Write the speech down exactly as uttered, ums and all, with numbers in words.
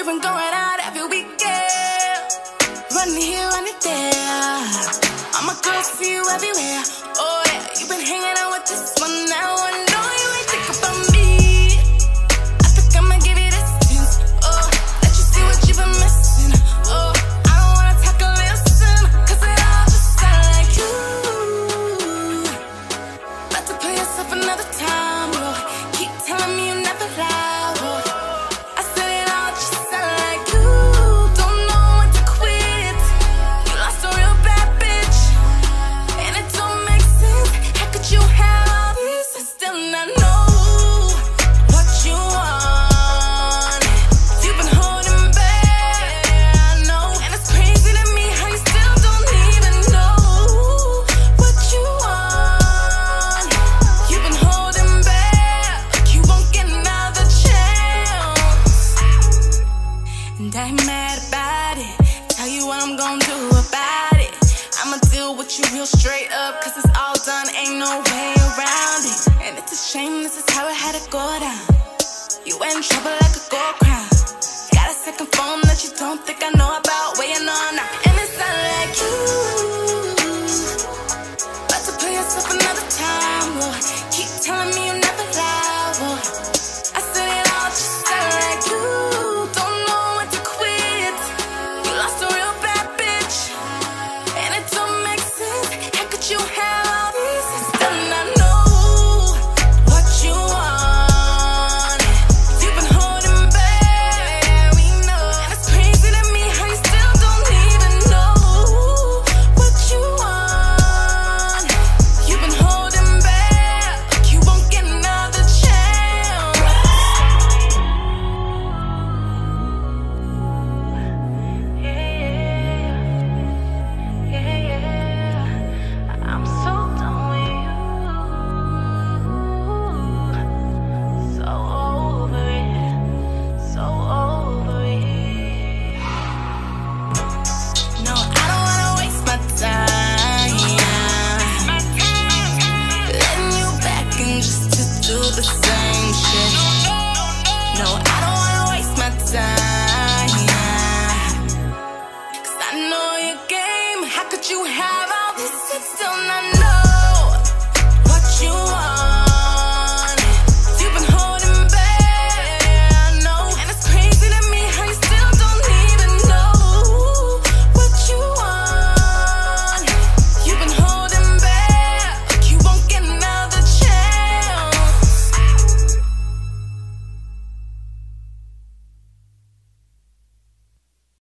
You've been going out every weekend, running here, running there. I'm a girl for you everywhere. Oh yeah, you've been hanging out with this one now. I know you ain't think about me. I think I'ma give you this chance. Oh, let you see what you've been missing. Oh, I don't wanna talk or listen, cause it all just sound like you. About to play yourself another time, bro. Keep telling me you never lie, bro. I said it all just sound like you. Don't know when to quit. You lost a real bad bitch, and it don't make sense. How could you have all this and still not know what you want? You've been holding back, I know, and it's crazy to me how you still don't even know what you want. You've been holding back, you won't get another chance, and I'm mad about it. Tell you what I'm gonna do about it. I'ma deal with you real straight up, cause it's all done, ain't no way around it. And it's a shame, this is how it had to go down. You in trouble like a gold crown. Got a second phone that you don't think I know about. Well, you know I